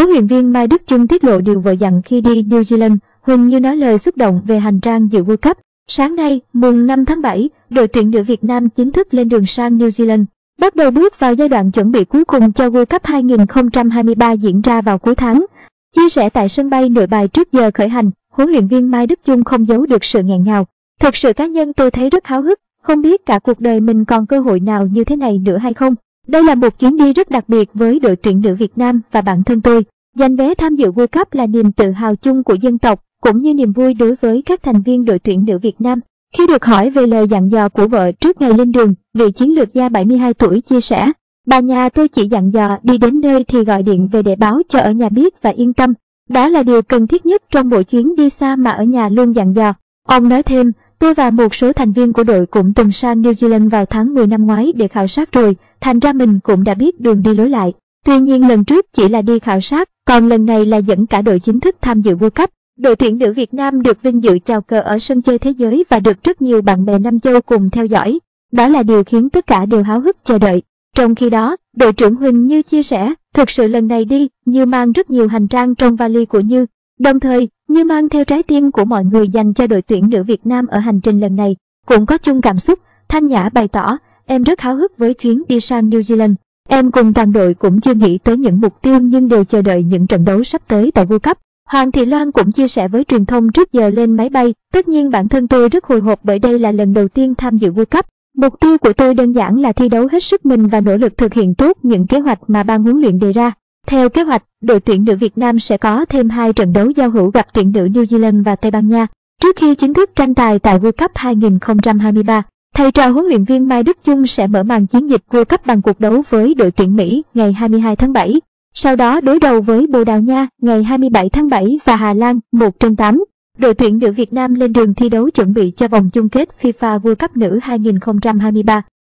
Huấn luyện viên Mai Đức Chung tiết lộ điều vợ dặn khi đi New Zealand. Huỳnh Như nói lời xúc động về hành trang dự World Cup. Sáng nay, mùng 5 tháng 7, đội tuyển nữ Việt Nam chính thức lên đường sang New Zealand, bắt đầu bước vào giai đoạn chuẩn bị cuối cùng cho World Cup 2023 diễn ra vào cuối tháng. Chia sẻ tại sân bay Nội Bài trước giờ khởi hành, huấn luyện viên Mai Đức Chung không giấu được sự nghẹn ngào. Thực sự cá nhân tôi thấy rất háo hức, không biết cả cuộc đời mình còn cơ hội nào như thế này nữa hay không. Đây là một chuyến đi rất đặc biệt với đội tuyển nữ Việt Nam và bản thân tôi. Giành vé tham dự World Cup là niềm tự hào chung của dân tộc, cũng như niềm vui đối với các thành viên đội tuyển nữ Việt Nam. Khi được hỏi về lời dặn dò của vợ trước ngày lên đường, vị chiến lược gia 72 tuổi chia sẻ, bà nhà tôi chỉ dặn dò đi đến nơi thì gọi điện về để báo cho ở nhà biết và yên tâm. Đó là điều cần thiết nhất trong mỗi chuyến đi xa mà ở nhà luôn dặn dò. Ông nói thêm, tôi và một số thành viên của đội cũng từng sang New Zealand vào tháng 10 năm ngoái để khảo sát rồi, thành ra mình cũng đã biết đường đi lối lại. Tuy nhiên lần trước chỉ là đi khảo sát, còn lần này là dẫn cả đội chính thức tham dự World Cup. Đội tuyển nữ Việt Nam được vinh dự chào cờ ở sân chơi thế giới và được rất nhiều bạn bè Nam Châu cùng theo dõi. Đó là điều khiến tất cả đều háo hức chờ đợi. Trong khi đó, đội trưởng Huỳnh Như chia sẻ, thực sự lần này đi, Như mang rất nhiều hành trang trong vali của Như. Đồng thời, Như mang theo trái tim của mọi người dành cho đội tuyển nữ Việt Nam ở hành trình lần này. Cũng có chung cảm xúc, Thanh Nhã bày tỏ, em rất háo hức với chuyến đi sang New Zealand. Em cùng toàn đội cũng chưa nghĩ tới những mục tiêu nhưng đều chờ đợi những trận đấu sắp tới tại World Cup. Hoàng Thị Loan cũng chia sẻ với truyền thông trước giờ lên máy bay, tất nhiên bản thân tôi rất hồi hộp bởi đây là lần đầu tiên tham dự World Cup. Mục tiêu của tôi đơn giản là thi đấu hết sức mình và nỗ lực thực hiện tốt những kế hoạch mà ban huấn luyện đề ra. Theo kế hoạch, đội tuyển nữ Việt Nam sẽ có thêm 2 trận đấu giao hữu gặp tuyển nữ New Zealand và Tây Ban Nha, trước khi chính thức tranh tài tại World Cup 2023. Thầy trò huấn luyện viên Mai Đức Chung sẽ mở màn chiến dịch World Cup bằng cuộc đấu với đội tuyển Mỹ ngày 22 tháng 7. Sau đó đối đầu với Bồ Đào Nha ngày 27 tháng 7 và Hà Lan 1-8. Đội tuyển nữ Việt Nam lên đường thi đấu chuẩn bị cho vòng chung kết FIFA World Cup nữ 2023.